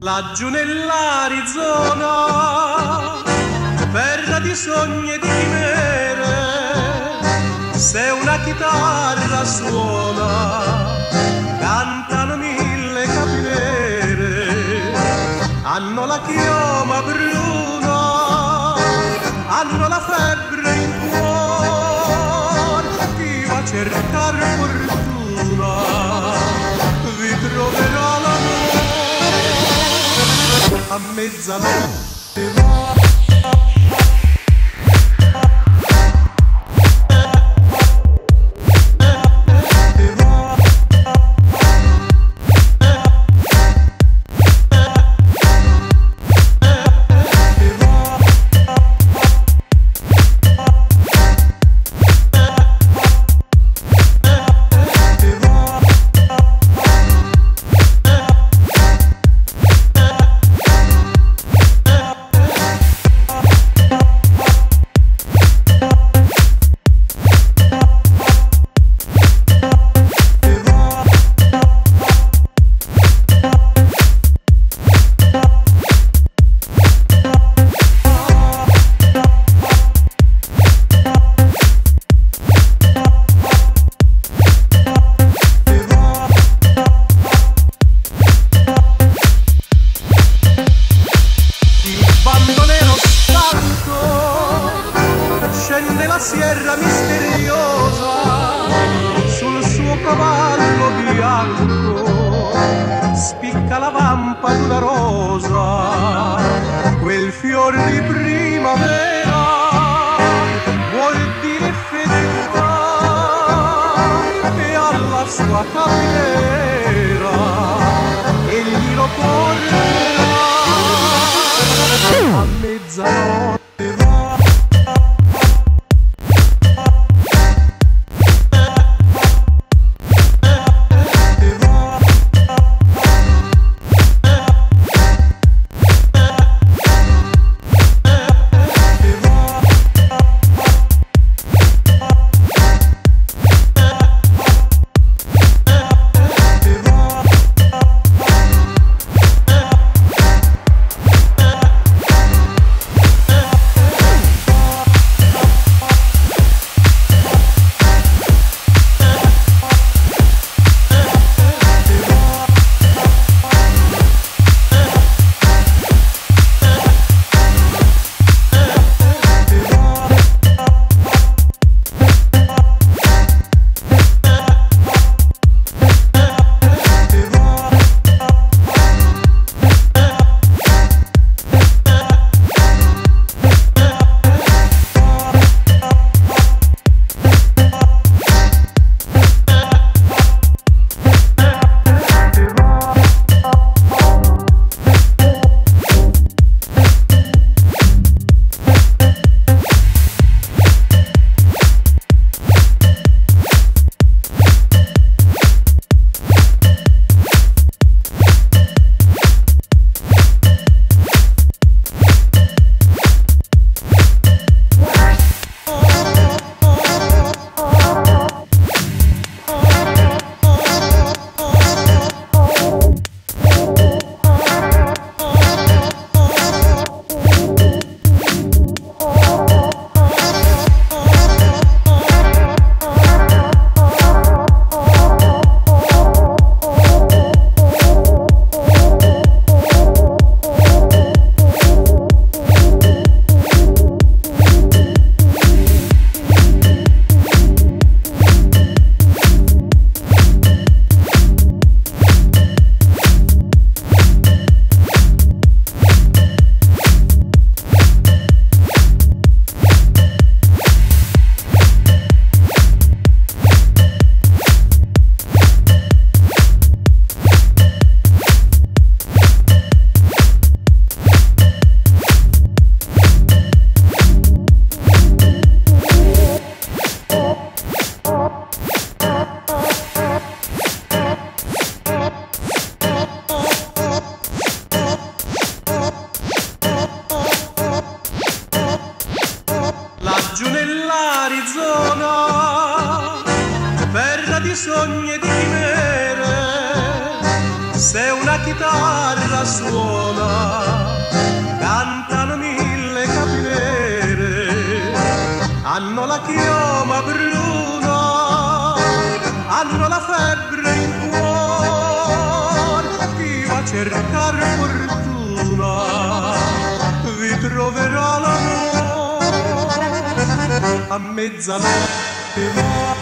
Laggiù nell'Arizona, terra di sogni e di chimere, se una chitarra suona, cantano mille capinere, hanno la chioma bruna, hanno la febbre in cuore, chi va a cercare fortuna, vi troverà l'amore a mezzanotte va. Scende la sierra misteriosa sul suo cavallo bianco, spicca la vampa d'una rosa, quel fior di primavera vuol dire fedeltà, e alla sua cameriera egli lo porterà a mezzanotte va. Laggiù nell'Arizona, terra di sogni e di chimere, se una chitarra suona, cantano mille capinere, hanno la chioma bruna, hanno la febbre in cuore, chi va a cercare fortuna vi troverà l'amore a mezzanotte.